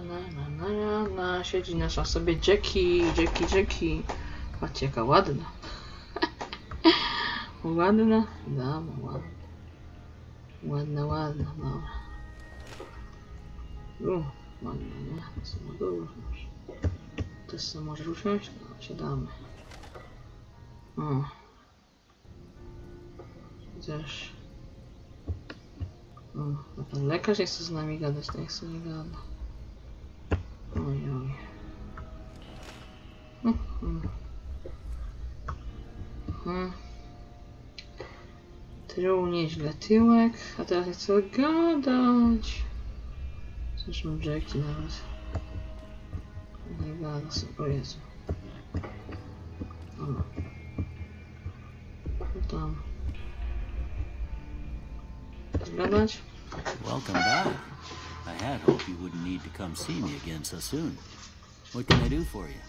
Siedzi nasza sobie Jackie. Patrzcie, jaka ładna. Ładna? Dobra, ładna. Dobra. Ładna, nie? To samo dużo. Też sobie możesz usiąść? No, siadamy. O. Chociaż... O, a ten lekarz nie chce z nami gadać, to nie chce nie gada. Oj. Tył nieźle, tyłek, a teraz nie chcę gadać. Zresztą Jackie nawet. Nie gada sobie, o Jezu. Dobra. Co tam? Zgadać? Welcome back. I had hoped you wouldn't need to come see me again so soon. What can I do for you?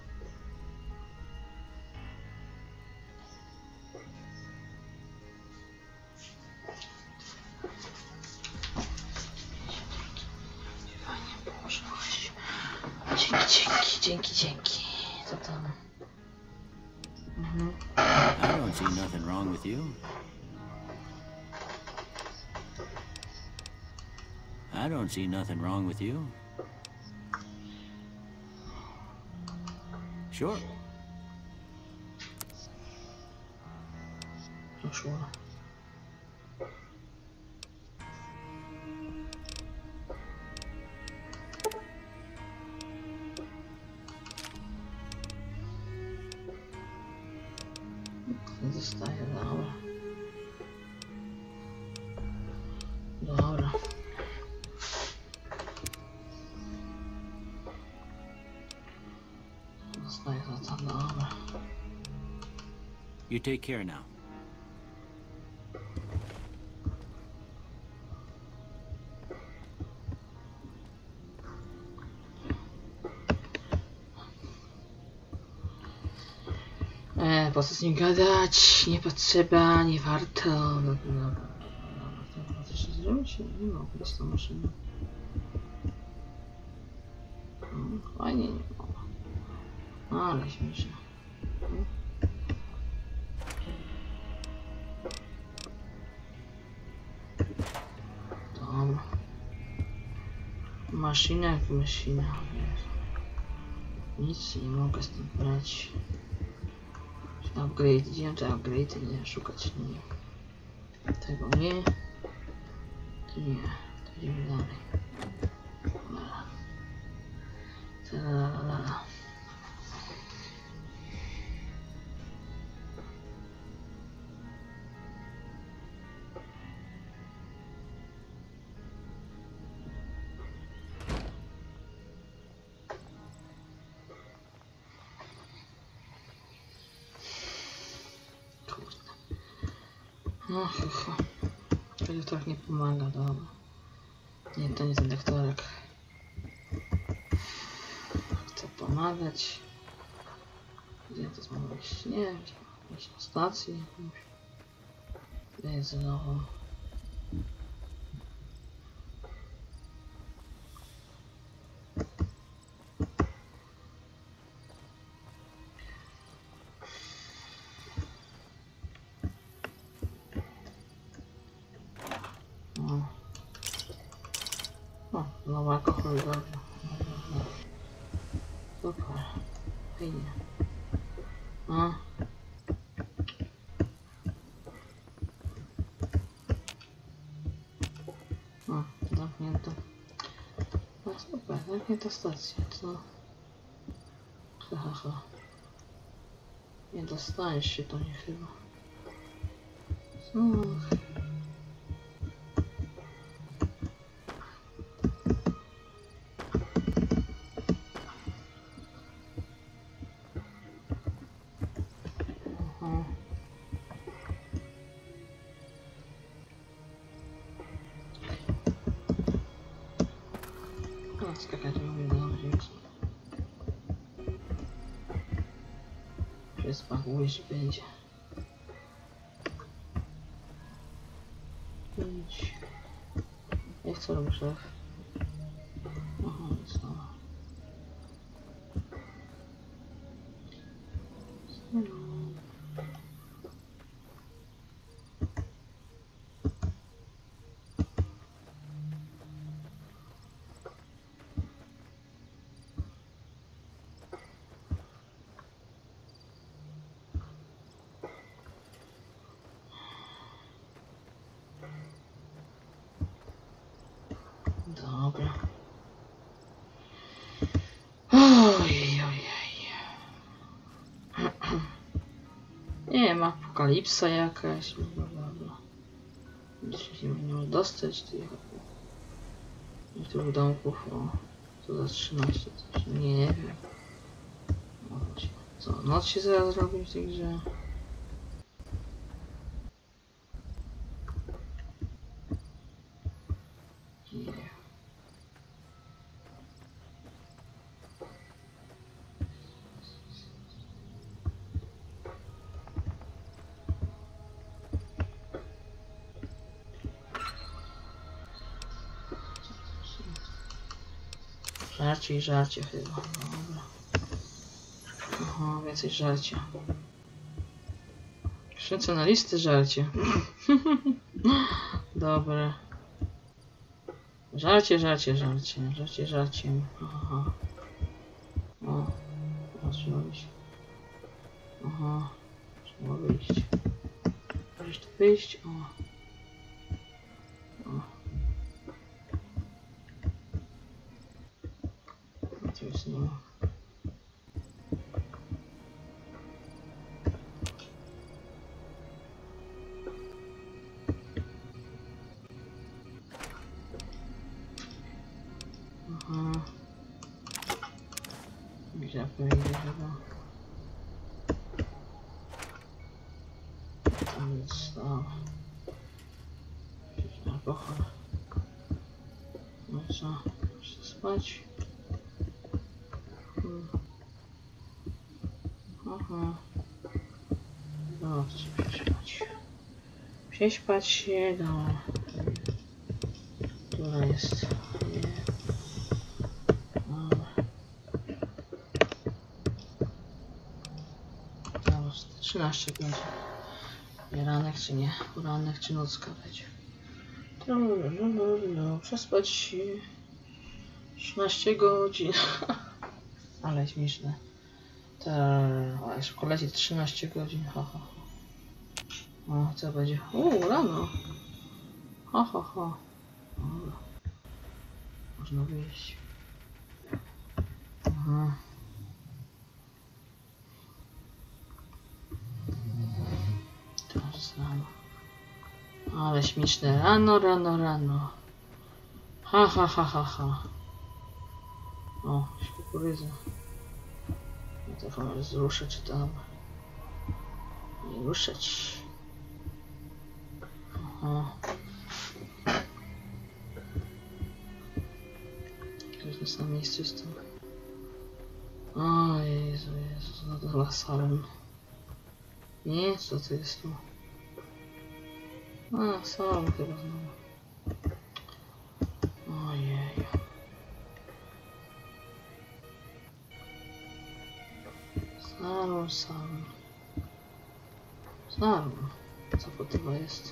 Dzięki. Co tam? I don't see nothing wrong with you. I don't see nothing wrong with you. Sure. Poszło. Zostaje, dobra. Zostaje to tam, dobra. You take care now. Po co z nim gadać? Nie potrzeba, nie warto. Dobra. Co się zrobić? Nie ma, jest to maszyna. Fajnie nie ma. Ale śmieszne. Dobra. Maszyna jak maszyna. Nic nie mogę z tym brać. Upgrade, idziemy te upgrade, nie szukać, nie. Tego nie. To nie. To idziemy dalej. Lala. No, to tak nie pomaga, dobra. Nie, to nie ten doktorek. Chcę pomagać. Gdzie to znowu iść? Nie wiem, gdzieś na stacji jakąś. Jest znowu. Znowu alkohol, dobra. Super. Fajnie. Zamknięto. Super, zamknięta stacja, co? Haha. Nie dostaniesz się do nich chyba. Skakać nie umiem, dobrze. Przespachujesz będzie. Idź. Jak co robisz, szef? Aha, jest to. Dobra. Ojej. Nie wiem, apokalipsa jakaś. Bla. Dzisiaj się nie może dostać tych domków. O, co za 13 coś. Nie wiem. Co, noc się zaraz robi w tej grze? Nie. Żarcie chyba. Dobra. Aha, więcej żarcia. Krzycę na listy żarcie. Dobre. Żarcie. Aha. O, trzeba wyjść. Aha. Trzeba wyjść. Możesz tu wyjść? O. Tu jest nie ma. Aha. Gdzie wyjdę chyba? Tam jest alkohol. No co? Muszę spać. Aha. No, chcę przespać. Prześpać się, no. Która jest? Nie. No, 13 będzie. Nie ranek czy nie? Ranek czy nocka będzie. No, przespać się 13 godzin. Ale śmieszne. A jeszcze kolecie 13 godzin. Ha. O, co będzie? Rano. Ha. Dobra. Można wyjść. Aha. Teraz rano. Ale śmieszne. Rano. Ha. O, kukurydza. Telefon zruszę, czy tam nie ruszać. Aha. Każdy sam miejsce jest tam. O Jezu, za lasem. Nie, co to jest tu? A, salon chyba znowu. Ojej. Salon. Co to chyba jest?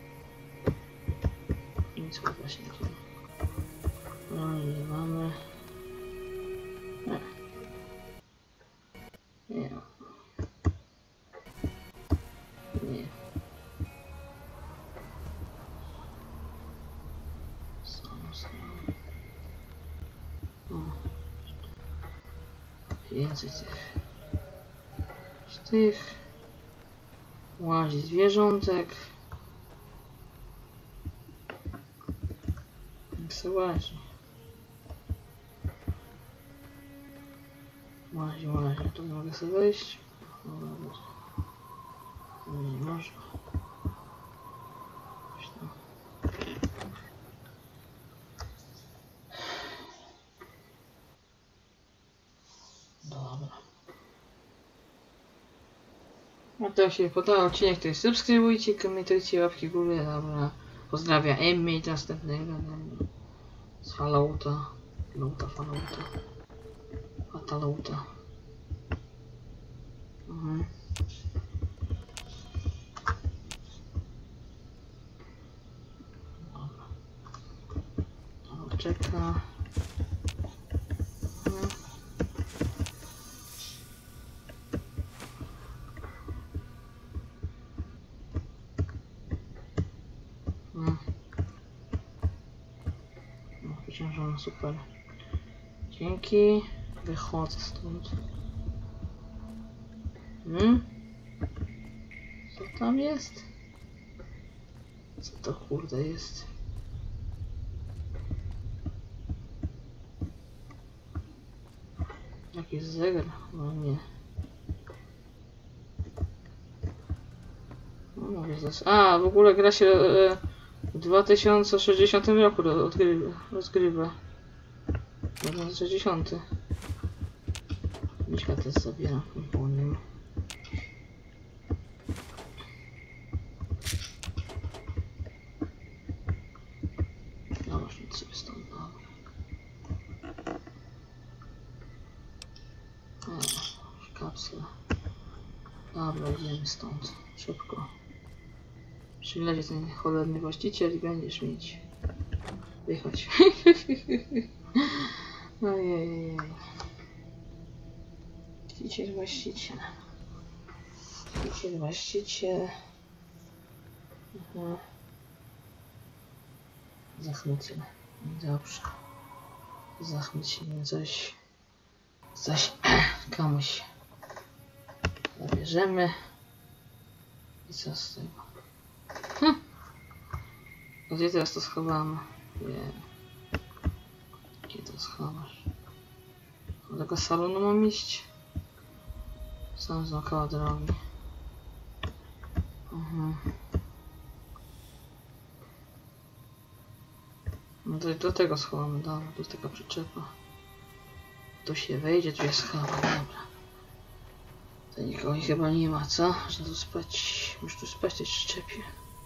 Nic chyba się nie dzieje. No i mamy... Nie. Salon. O. Więcej tych łazi zwierzątek. Jak se łazi. Łazi. Tu mogę sobie wejść. Nie można. Dobra. No to jak się podobał odcinek, to subskrybujcie, komentujcie, łapki w górę. Dobra. Pozdrawiam Emmy i następnego. Z Fallouta. Fatallouta. Dobra. Czeka. przeciążona, super. Dzięki. Wychodzę stąd. Co tam jest? Co to kurde jest? Jakiś zegar? No nie. No mówię zaś. A, w ogóle gra się w 2060 roku rozgrywa. 2060. Miśka też zabiera, po nim. No właśnie sobie stąd, dobra. Kapsla. Dobra, idziemy stąd. Szybko. Przylezie ten cholerny właściciel i będziesz mieć. Wychodź. Ojej. Właściciel. Aha. Zachwycimy. Dobrze. Zachwycimy coś komuś zabierzemy. I co z tego? Gdzie teraz to schowamy? Nie. Gdzie to schowasz? Do tego salonu mam iść? Sam dookoła drogi. No to do tego schowamy, dobra, do tego przyczepa. Tu się wejdzie, tu jest schowa, dobra. To nikogo chyba nie ma, co? Że tu spać, muszę tu spać w tej przyczepie.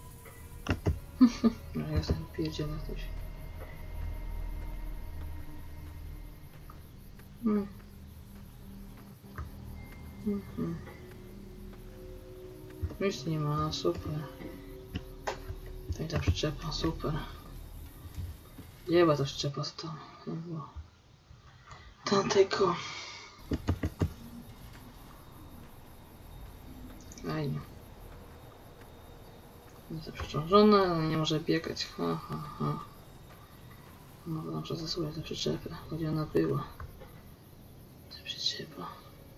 No ja sam pierdzielę coś. Nic nie ma, super. To i ta przyczepa, super. Gdzie była ta przyczepa z tam? Tamtego. Fajnie. Jest przeciążona, ale nie może biegać. Ha. No dobrze, zasłuję tę przyczepę. Gdzie ona była? Ta przyczepa.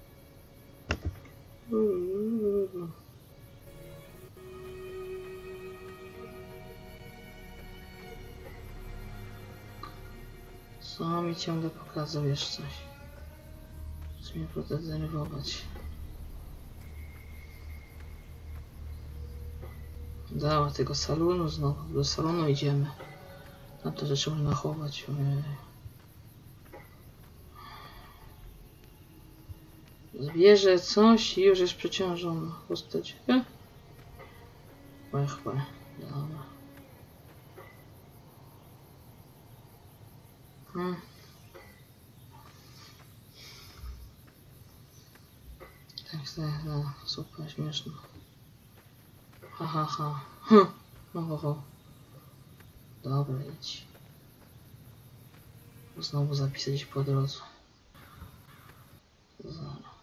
Co mi ciągle pokazujesz coś? Chcesz mnie denerwować. Dała tego salonu znowu. Do salonu idziemy. Na to rzeczy można chować. Zbierze coś i już jest przeciążona. Postać. Chłe. Dobra. Tak, super, śmieszne. Ha. Ho. Dobra, idź. Znowu zapisać po drodze. Zara.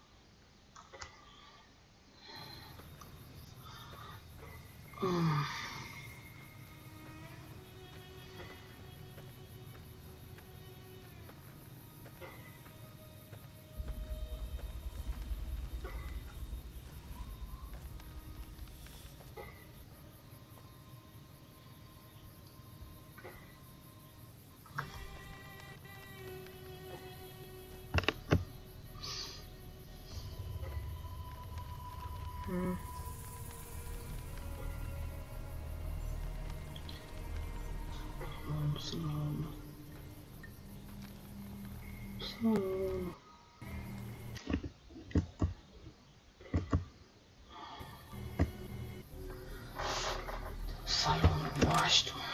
Salon, właśnie tu.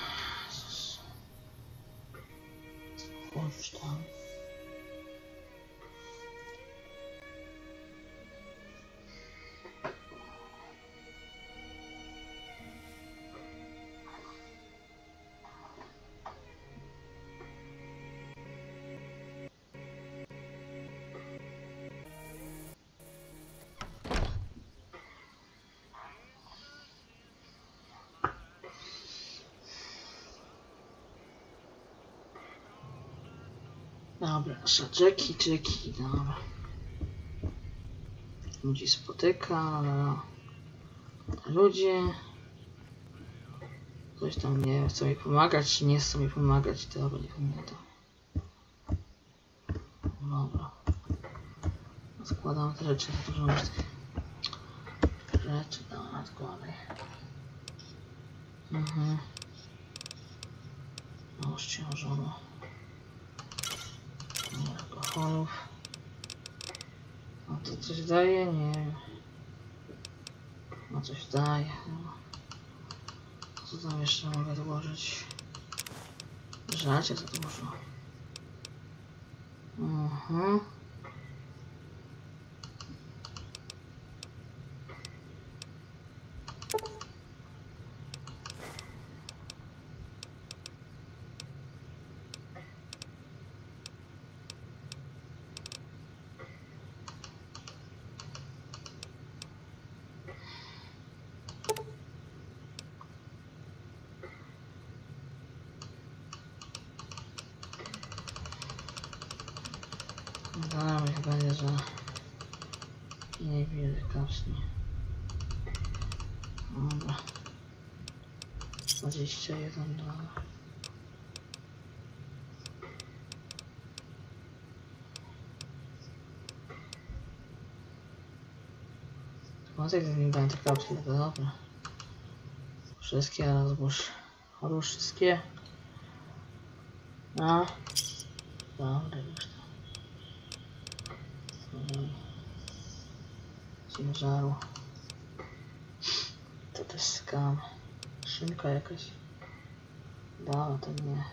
Chodź tam. Dobra, nasza Jackie, dobra. Ludzi spotyka, ludzie. Ktoś tam nie chce mi pomagać, czy nie chce mi pomagać, to niech mnie to. Dobra. Składam te rzeczy, dużo już tych rzeczy, dobra, odkładaj. Już ciążono. Alkoholów. A to coś daje? Nie wiem. No coś daje. Co tam jeszcze mogę dołożyć? Żarcie za dużo. Dobra, niech będzie, że niewiele kapsnie. Dobra. 21 dolarów. Wątek wyglądają te kapsle, to dobra. Wszystkie raz już wszystkie. A. Dobra, już to. Ciężaru. To też skam. Szynka jakaś. Dała, to nie.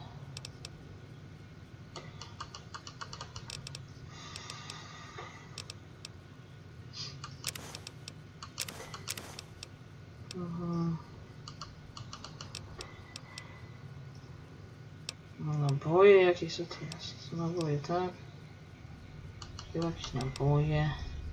No, naboje jakieś, co to jest? Naboje, tak? Chyba jakieś naboje.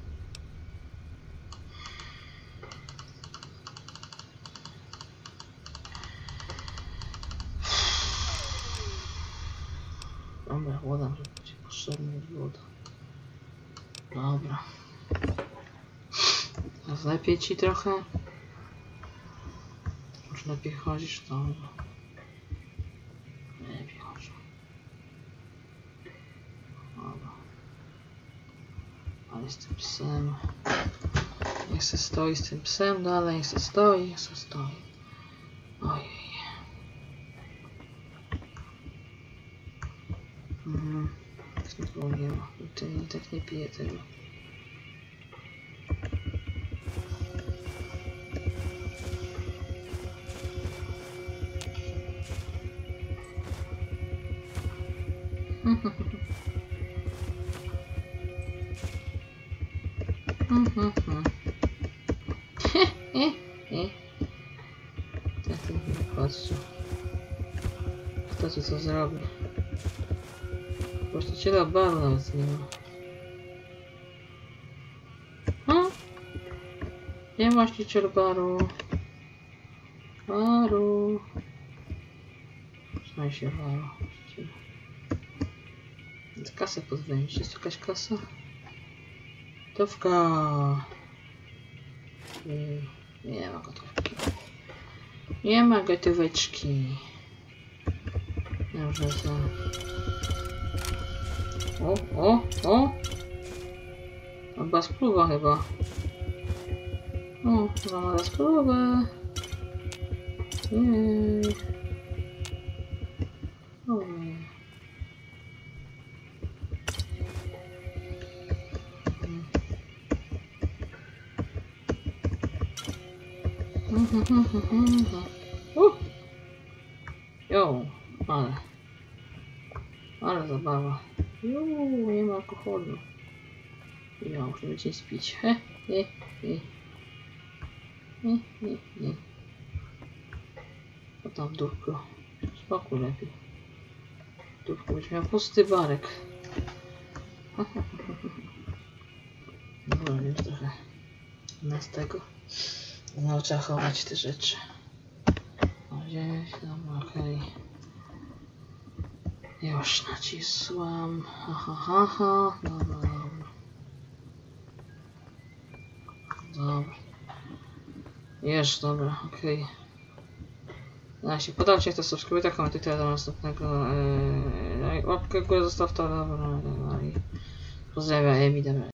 Dobra, woda, żeby będzie potrzebna woda. Dobra. A lepiej ci trochę? Może lepiej chodzisz? Dobra. Lepiej chodzę. Dobra. Ale z tym psem. Niech se stoi z tym psem dalej, niech se stoi. Ojej. Tego nie ma. I tak nie piję tego. Tak to nie patrzę. Kto ci co zrobi? Właściciela baru nawet nie ma. Nie ma właściciel baru. Trzymaj się baru. Kasę podwędzić. Jest jakaś kasa? Gotówka. Nie ma gotówki. Nie ma gotóweczki. Dobrze, co? O! Chyba spluwa chyba. O, chyba ma spluwę. Jo, ale zabawa. Nie ma alkoholu. Jo, żeby cię spić. O tam w dupku. Spokój lepiej. W dupku będziesz miał pusty barek. Dobra, już trochę z tego. No, trzeba chować te rzeczy. O, gdzieś tam, okej. Już nacisłam. Ha. Dobra. Dobra. Jest, dobra, okej. Jeśli podoba Ci się to subskrybuj, komentuj do następnego. Łapkę w górę zostaw to, dobra. I pozdrawiam, Emi, dobra.